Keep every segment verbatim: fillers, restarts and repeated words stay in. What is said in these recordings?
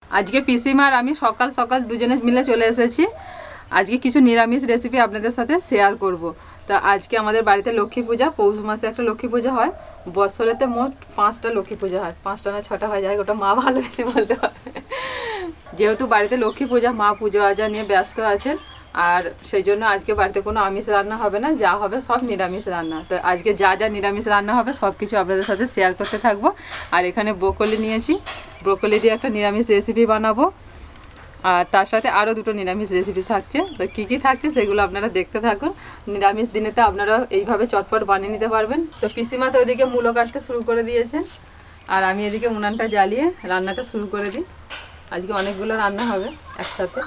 আজকে পিসিমা আর আমি সকাল সকাল দুজনে মিলে চলে এসেছি। আজকে কিছু নিরামিষ রেসিপি আপনাদের সাথে শেয়ার করব। তো আজকে আমাদের বাড়িতে লক্ষ্মী পূজা, পৌষ মাসে একটা লক্ষ্মী পূজা হয়। বছরেতে মোট পাঁচটা লক্ষ্মী পূজা হয়, পাঁচটা না ছটা হয়, যায় ওটা মা ভালো বেশি বলতে হয়। যেহেতু বাড়িতে লক্ষ্মী পূজা, মা পুজো আজা নিয়ে ব্যস্ত আছেন, আর সেই জন্য আজকে বাড়িতে কোনো আমিষ রান্না হবে না, যা হবে সব নিরামিষ রান্না। তো আজকে যা যা নিরামিষ রান্না হবে সব কিছু আপনাদের সাথে শেয়ার করতে থাকবো। আর এখানে ব্রোকলি নিয়েছি, ব্রোকলি দিয়ে একটা নিরামিষ রেসিপি বানাবো, আর তার সাথে আরও দুটো নিরামিষ রেসিপি থাকছে। তো কী কী থাকছে সেগুলো আপনারা দেখতে থাকুন। নিরামিষ দিনেতে আপনারা এইভাবে চটপট বানিয়ে নিতে পারবেন। তো পিসিমা তো ওইদিকে মূলো কাটতে শুরু করে দিয়েছেন, আর আমি এদিকে উনানটা জ্বালিয়ে রান্নাটা শুরু করে দিই। আজকে অনেকগুলো রান্না হবে একসাথে।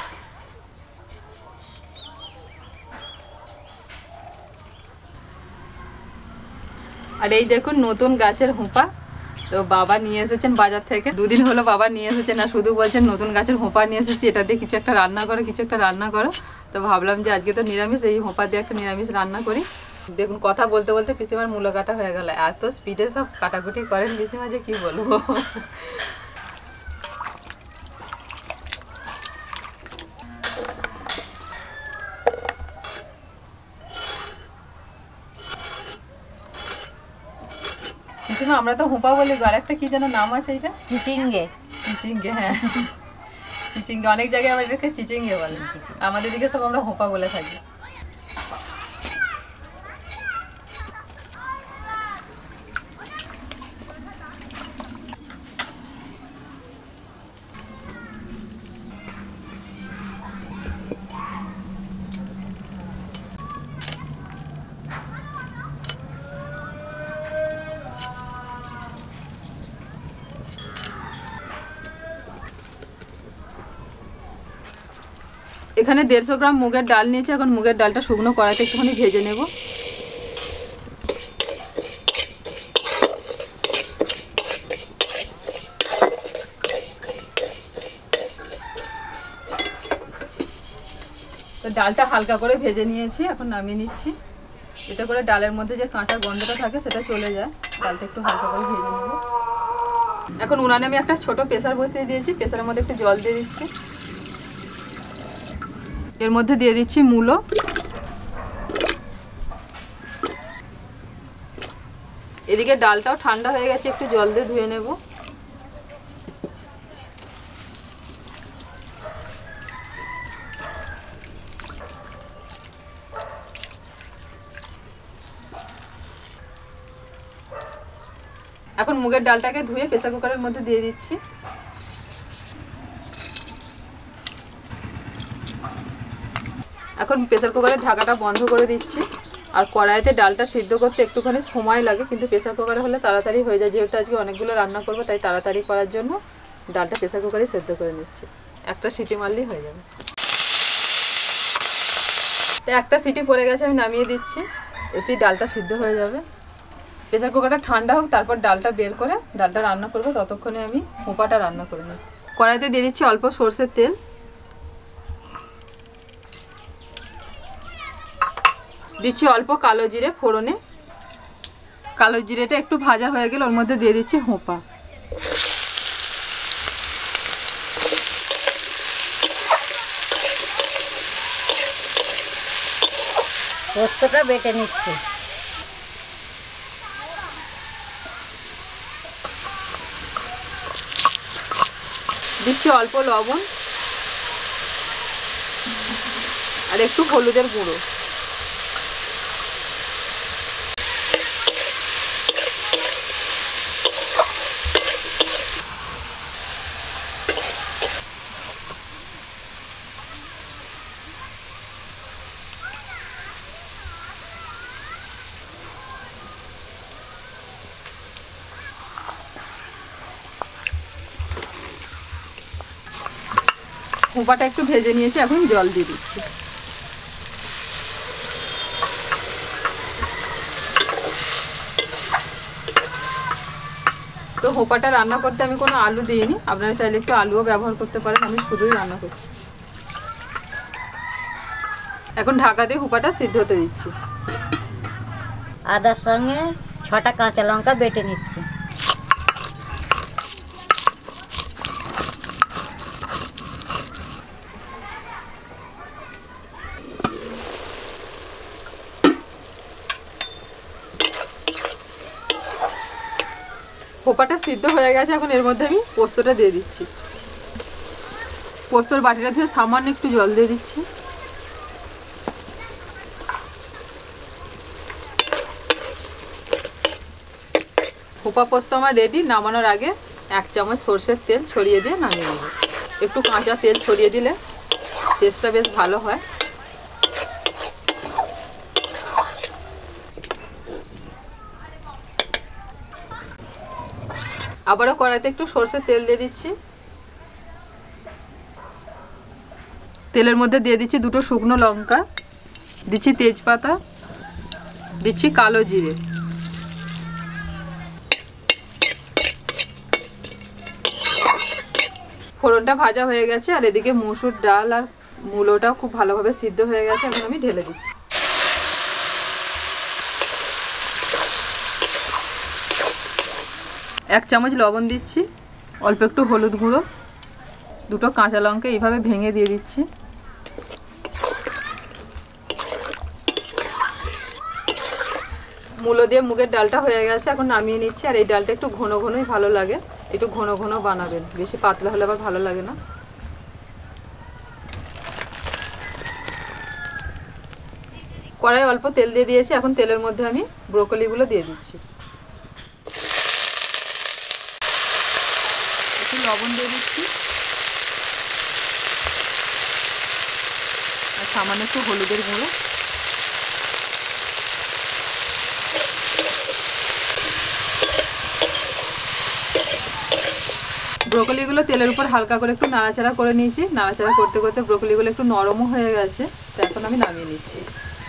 আর এই দেখুন নতুন গাছের হোঁপা, তো বাবা নিয়ে এসেছেন বাজার থেকে, দুদিন হলো বাবা নিয়ে এসেছেন, আর শুধু বলছেন নতুন গাছের হোঁপা নিয়ে এসেছি, এটা দিয়ে কিছু একটা রান্না করো, কিছু একটা রান্না করো। তো ভাবলাম যে আজকে তো নিরামিষ, এই হোঁপা দিয়ে একটা নিরামিষ রান্না করি। দেখুন কথা বলতে বলতে পিসিমার মূলো কাটা হয়ে গেল। এত স্পিডে সব কাটাকুটি করেন পিসিমা যে কি বলবো। পিসিমা আমরা তো হোঁপা বলি, আর একটা কি যেন নাম আছে, এটা চিচিঙ্গে। চিচিঙ্গে, হ্যাঁ চিচিঙ্গে, অনেক জায়গায় আমাদের এটাকে চিচিঙ্গে বলে, আমাদের দিকে সব আমরা হোঁপা বলে থাকি। এখানে দেড়শো গ্রাম মুগের ডাল নিয়েছি। এখন মুগের ডালটা শুকনো কড়াইতে একটুখানি ভেজে নেব। তো ডালটা হালকা করে ভেজে নিয়েছি, এখন নামিয়ে নিচ্ছি। এতে করে ডালের মধ্যে যে কাঁচা গন্ধটা থাকে সেটা চলে যায়। ডালটা একটু হালকা করে ভেজে নেব। এখন উনানে আমি একটা ছোট প্রেসার বসিয়ে দিয়েছি, প্রেসারের মধ্যে একটু জল দিয়ে দিচ্ছি। এর মধ্যে দিয়ে দিচ্ছি মূলো, এদিকে ডালটাও ঠান্ডা হয়ে গেছে, একটু জল দিয়ে ধুয়ে নেব। এখন মুগের ডালটাকে ধুয়ে প্রেসার কুকারের মধ্যে দিয়ে দিচ্ছি। এখন প্রেসার কুকারের ঢাকাটা বন্ধ করে দিচ্ছি। আর কড়াইতে ডালটা সিদ্ধ করতে একটুখানি সময় লাগে, কিন্তু প্রেসার কুকারে হলে তাড়াতাড়ি হয়ে যায়। যেহেতু আজকে অনেকগুলো রান্না করবো, তাই তাড়াতাড়ি করার জন্য ডালটা প্রেসার কুকারে সিদ্ধ করে নিচ্ছি। একটা সিটি মারলেই হয়ে যাবে। তো একটা সিটি পড়ে গেছে, আমি নামিয়ে দিচ্ছি, এতেই ডালটা সিদ্ধ হয়ে যাবে। প্রেসার কুকারটা ঠান্ডা হোক, তারপর ডালটা বের করে ডালটা রান্না করবো। ততক্ষণে আমি হোঁপাটা রান্না করে নিই। কড়াইতে দিয়ে দিচ্ছি অল্প সরষের তেল, দিচ্ছি অল্প কালো জিরে ফোড়নে। কালো জিরেটা একটু ভাজা হয়ে গেলে ওর মধ্যে দিয়ে দিচ্ছি হোঁপা। পোস্তটা বেটে নিচ্ছি। দিচ্ছি অল্প লবণ আর একটু হলুদের গুঁড়ো। হোঁপাটা একটু ভেজে নিয়েছি, এখন জল দিয়ে দিচ্ছি। তো হোঁপাটা রান্না করতে আমি কোনো আলু দিইনি, আপনারা চাইলে একটু আলুও ব্যবহার করতে পারেন, আমি শুধুই রান্না করছি। এখন ঢাকা দিয়ে হোঁপাটা সিদ্ধ হতে দিচ্ছি। আদার সঙ্গে ছটা কাঁচা লঙ্কা বেটে নিচ্ছি। খোপাটা সিদ্ধ হয়ে গেছে, এখন এর মধ্যে আমি পোস্তটা দিয়ে দিচ্ছি। পোস্তর বাটিটা ধুয়ে সামান্য একটু জল দিয়ে দিচ্ছি। খোপা পোস্ত আমার রেডি। নামানোর আগে এক চামচ সরষের তেল ছড়িয়ে দিয়ে নামিয়ে নেব। একটু কাঁচা তেল ছড়িয়ে দিলে টেস্টটা বেশ ভালো হয়। আবারও কড়াইতে একটু সরষের তেল দিয়ে দিচ্ছি। তেলের মধ্যে দিয়ে দিচ্ছি দুটো শুকনো লঙ্কা, দিচ্ছি তেজপাতা, দিচ্ছি কালো জিরে। ফোড়নটা ভাজা হয়ে গেছে আর এদিকে মসুর ডাল আর মূলোটাও খুব ভালোভাবে সিদ্ধ হয়ে গেছে। এখন আমি ঢেলে দিচ্ছি। এক চামচ লবণ দিচ্ছি, অল্প একটু হলুদ গুঁড়ো, দুটো কাঁচা লঙ্কা এইভাবে ভেঙে দিয়ে দিচ্ছি। মূলো দিয়ে মুগের ডালটা হয়ে গেছে, এখন নামিয়ে নিচ্ছি। আর এই ডালটা একটু ঘন ঘনই ভালো লাগে, একটু ঘন ঘন বানাবেন, বেশি পাতলা হলে আবার ভালো লাগে না। কড়াই অল্প তেল দিয়ে দিয়েছি, এখন তেলের মধ্যে আমি ব্রোকলিগুলো দিয়ে দিচ্ছি। একটু লবণ দিয়ে দিচ্ছি আর সামান্য একটু হলুদের গুঁড়ো। ব্রোকলিগুলো তেলের উপর হালকা করে একটু নাড়াচাড়া করে নিয়েছি। নাড়াচাড়া করতে করতে ব্রোকলিগুলো একটু নরমও হয়ে গেছে, তো এখন আমি নামিয়ে নিচ্ছি।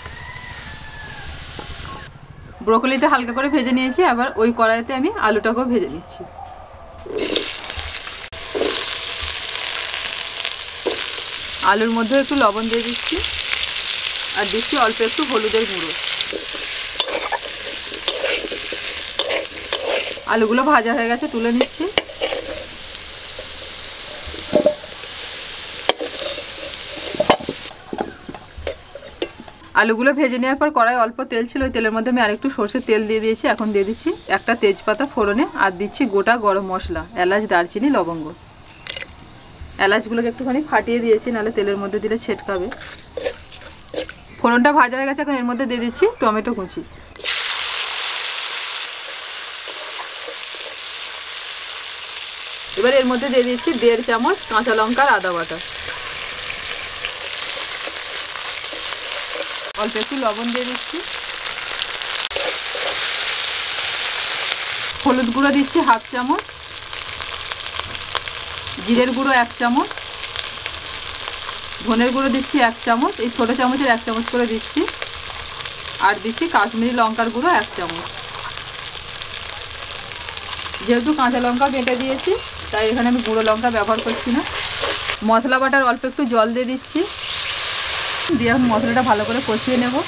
ব্রোকলিটা হালকা করে ভেজে নিয়েছি, আবার ওই কড়াইতে আমি আলুটাকেও ভেজে নিচ্ছি। আলুর মধ্যে একটু লবণ দিয়ে দিচ্ছি আর দিচ্ছি অল্প একটু হলুদের গুঁড়ো। আলুগুলো ভাজা হয়ে গেছে, তুলে নিচ্ছি। আলুগুলো ভেজে নেওয়ার পর কড়াই অল্প তেল ছিল, ওই তেলের মধ্যে আমি আরেকটু সরষের তেল দিয়ে দিয়েছি। এখন দিয়ে দিচ্ছি একটা তেজপাতা ফোড়নে আর দিচ্ছি গোটা গরম মশলা, এলাচ, দারচিনি, লবঙ্গ। এলাচগুলোকে একটুখানি ফাটিয়ে দিয়েছি, নাহলে তেলের মধ্যে দিলে ছেটকাবে। ফোড়নটা ভাজা হয়ে গেছে, এখন এর মধ্যে দিয়ে দিচ্ছি টমেটো কুচি। এবার এর মধ্যে দিয়ে দিচ্ছি দেড় চামচ কাঁচা লঙ্কার আদা বাটা, অল্প একটু লবণ দিয়ে দিচ্ছি। হলুদ গুঁড়ো দিচ্ছি হাফ চামচ, জিরের গুঁড়ো এক চামচ, ধনের গুঁড়ো দিচ্ছি এক চামচ, এই ছোটো চামচের এক চামচ করে দিচ্ছি। আর দিচ্ছি কাশ্মীরি লঙ্কার গুঁড়ো এক চামচ। যেহেতু কাঁচা লঙ্কা বেটে দিয়েছি, তাই এখানে আমি গুঁড়ো লঙ্কা ব্যবহার করছি না। মশলা বাটার অল্প একটু জল দিয়ে দিচ্ছি, দিয়ে এখন মশলাটা ভালো করে কষিয়ে নেব।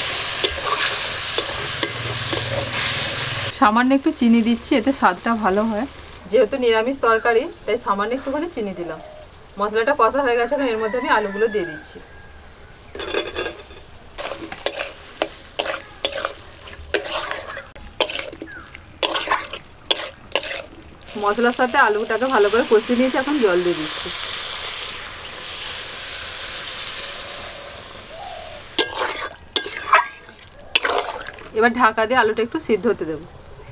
সামান্য একটু চিনি দিচ্ছি, এতে স্বাদটা ভালো হয়। যেহেতু নিরামিষ তরকারি, তাই সামান্য একটুখানি চিনি দিলাম। মশলাটা কষা হয়ে গেছে, এর মধ্যে আমি আলুগুলো দিয়ে দিচ্ছি। মশলার সাথে আলুটাকে ভালো করে কষিয়ে নিয়েছি, এখন জল দিয়ে দিচ্ছি। এবার ঢাকা দিয়ে আলুটা একটু সিদ্ধ হতে দেব।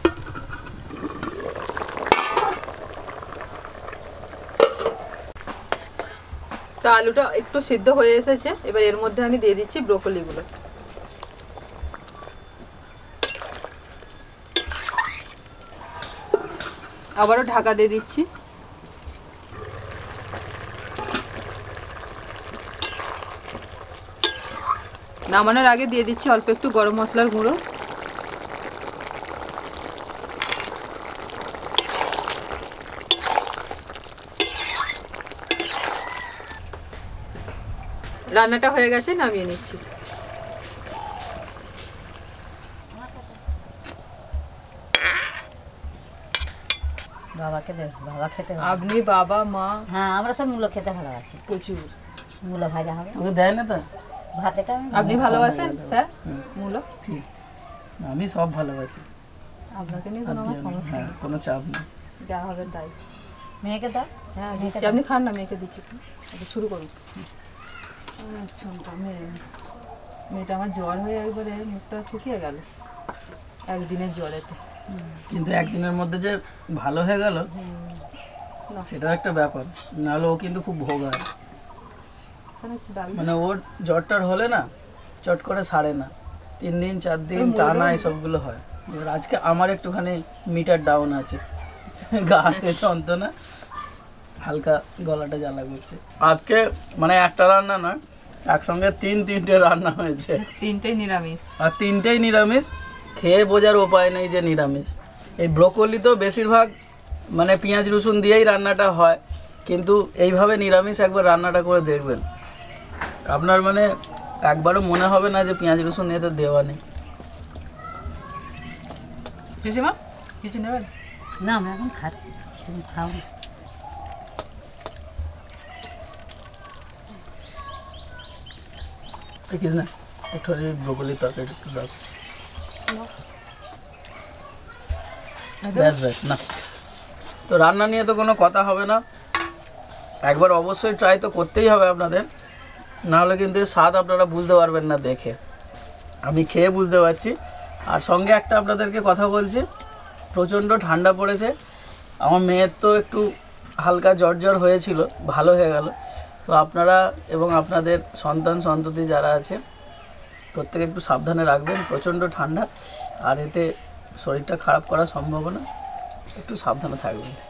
তো আলুটা একটু সিদ্ধ হয়ে এসেছে, এবার এর মধ্যে আমি দিয়ে দিচ্ছি ব্রোকলিগুলো। আবারও ঢাকা দিয়ে দিচ্ছি। নামানোর আগে দিয়ে দিচ্ছি অল্প একটু গরম মশলার গুঁড়ো। রান্নাটা হয়ে গেছে, নামিয়ে নিচ্ছি। বাবাকে দে, বাবা খেতে হবে। আপনি, বাবা, মা? হ্যাঁ, আমরা সব মূলো খেতে ভালোবাসি। প্রচুর মূলো ভাজা হবে, ওকে দেয় না তো ভাতেটা। আপনি ভালোবাসেন স্যার মূলো? ঠিক, আমি সব ভালোবাসি। আপনাকে নিয়ে কোনো আমার সমস্যা হ্যাঁ নেই, কোনো চাপ নেই। যা হবে তাই। মেয়েকে দাও। হ্যাঁ মেয়েকে দিচ্ছি, আপনি খান না, মেয়েকে দিচ্ছি। আচ্ছা শুরু করুন। আচ্ছা মেয়ে মেয়েটা আমার জ্বর হয়ে একবারে মুখটা শুকিয়ে গেল একদিনের জ্বরেতে। কিন্তু একদিনের মধ্যে যে ভালো হয়ে গেল না। সেটাও একটা ব্যাপার, নাহলে ও কিন্তু খুব ভোগায়। এখানে একটু ডাল মানে ওর জ্বরটার হলে না চট করে সারে না, তিন দিন চার দিন ওই মুড়ি টানা দেবো? এসবগুলো হয়। এবার আজকে আমার একটুখানি মিটার ডাউন আছে, গাতে যন্ত্রণা, হালকা গলাটা জ্বালা করছে। আজকে মানে একটা রান্না না, একসঙ্গে তিন তিনটে রান্না হয়েছে, তিনটেই নিরামিষ। আর তিনটেই নিরামিষ। খেয়ে বোঝার উপায় নেই যে নিরামিষ। এই ব্রোকলি তো বেশিরভাগ মানে পেঁয়াজ রসুন দিয়েই রান্নাটা হয়, কিন্তু এইভাবে নিরামিষ একবার রান্নাটা করে দেখবেন, আপনার মানে একবারও মনে হবে না যে পেঁয়াজ রসুন এতে দেওয়া নেই। পিসিমা কিছু নেবেন? না আমি এখন খাই, তুমি খাও না। দেখিস না একটু ব্রোকলি তরকারি একটু দাও। ব্যাস ব্যাস না, তো রান্না নিয়ে তো কোনো কথা হবে না, একবার অবশ্যই ট্রাই তো করতেই হবে আপনাদের, নাহলে কিন্তু এর স্বাদ আপনারা বুঝতে পারবেন না দেখে। আমি খেয়ে বুঝতে পারছি। আর সঙ্গে একটা আপনাদেরকে কথা বলছি, প্রচণ্ড ঠান্ডা পড়েছে, আমার মেয়ের তো একটু হালকা জ্বর জ্বর হয়েছিল, ভালো হয়ে গেল। তো আপনারা এবং আপনাদের সন্তান সন্ততি যারা আছে প্রত্যেকে একটু সাবধানে রাখবেন, প্রচণ্ড ঠান্ডা, আর এতে শরীরটা খারাপ করার সম্ভাবনা, একটু সাবধানে থাকবেন।